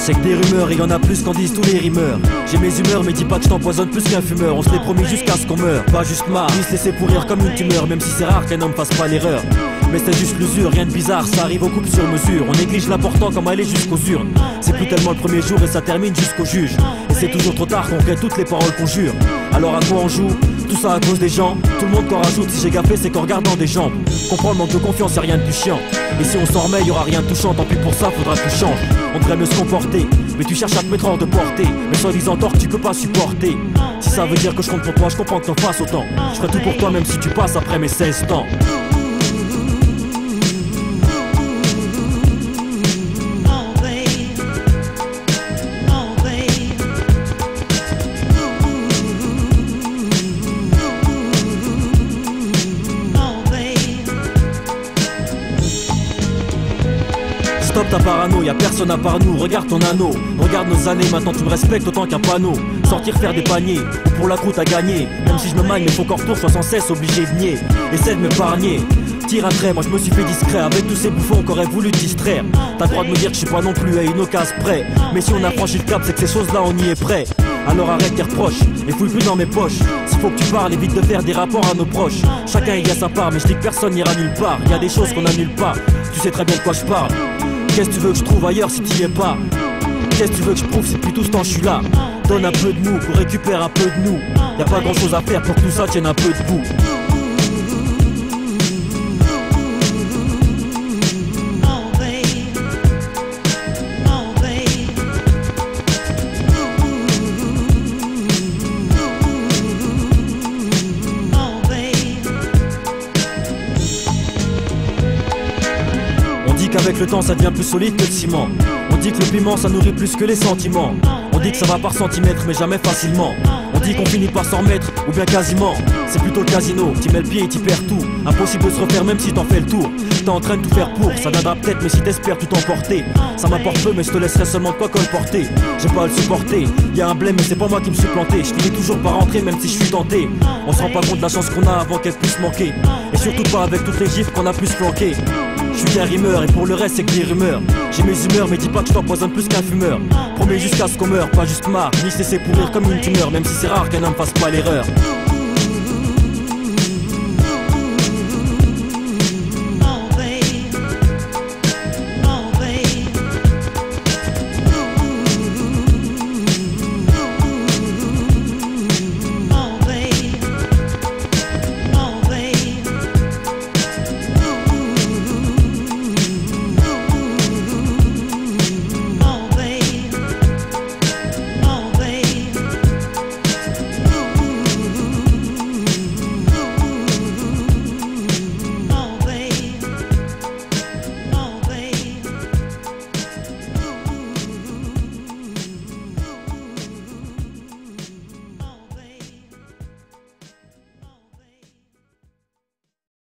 C'est que des rumeurs et y en a plus qu'en disent tous les rimeurs. J'ai mes humeurs mais dis pas que je t'empoisonne plus qu'un fumeur. On se l'est promis jusqu'à ce qu'on meure, pas juste marre, ni se laisser pourrir comme une tumeur. Même si c'est rare qu'un homme fasse pas l'erreur, mais c'est juste l'usure, rien de bizarre, ça arrive aux coupes sur mesure. On néglige l'important comme aller jusqu'aux urnes. C'est plus tellement le premier jour et ça termine jusqu'au juge. Et c'est toujours trop tard qu'on crée toutes les paroles qu'on jure. Alors à quoi on joue? Tout ça à cause des gens. Tout le monde qu'en rajoute, si j'ai gaffé c'est qu'en regardant des jambes. Comprends le manque de confiance, y'a rien de plus chiant. Et si on s'en remet, y'aura rien de touchant. Tant pis pour ça, faudra que tu changes. On devrait mieux se comporter, mais tu cherches à te mettre hors de portée. Mais soi-disant tort que tu peux pas supporter. Si ça veut dire que je compte pour toi, je comprends que t'en fasses autant. Je ferai tout pour toi même si tu passes après mes 16 ans. Stop ta parano, y'a personne à part nous, regarde ton anneau. Regarde nos années, maintenant tu me respectes autant qu'un panneau. Sortir faire des paniers, ou pour la croûte à gagner. Même si je me magne, mais faut qu'en retour je sois sans cesse obligé de nier. Essaie de m'épargner, tire un trait, moi je me suis fait discret. Avec tous ces bouffons qu'aurait voulu te distraire. T'as le droit de me dire que je suis pas non plus à une occasion près. Mais si on a franchi le cap, c'est que ces choses là on y est prêt. Alors arrête tes reproches, et fouille plus dans mes poches. S'il faut que tu parles, évite de faire des rapports à nos proches. Chacun y a sa part, mais je dis que personne n'ira nulle part. Y a des choses qu'on n'annule pas, tu sais très bien de quoi je parle. Qu'est-ce que tu veux que je trouve ailleurs si t'y es pas? Qu'est-ce que tu veux que je prouve si depuis tout ce temps je suis là? Donne un peu de nous pour récupérer un peu de nous. Y'a pas grand chose à faire pour que tout ça tienne un peu debout. Avec le temps ça devient plus solide que le ciment. On dit que le piment ça nourrit plus que les sentiments. On dit que ça va par centimètre mais jamais facilement. On dit qu'on finit par s'en remettre ou bien quasiment. C'est plutôt le casino, t'y mets le pied et t'y perds tout. Impossible de se refaire même si t'en fais le tour. T'es en train de tout faire pour, ça viendra peut-être mais si t'espères tout emporter. Ça m'apporte peu mais je te laisserai seulement de quoi colporter. J'ai pas à le supporter, y'a un blême mais c'est pas moi qui me suis planté. Je finis toujours par rentrer même si je suis tenté. On se rend pas compte de la chance qu'on a avant qu'elle puisse manquer. Et surtout pas avec toutes les gifles qu'on a pu se flanquer. Je suis qu'un rimeur et pour le reste c'est que des rumeurs. J'ai mes humeurs mais dis pas que je t'empoisonne plus qu'un fumeur. Promets jusqu'à ce qu'on meure, pas juste marre, ni se laisser pourrir comme une tumeur. Même si c'est rare qu'un homme fasse pas l'erreur.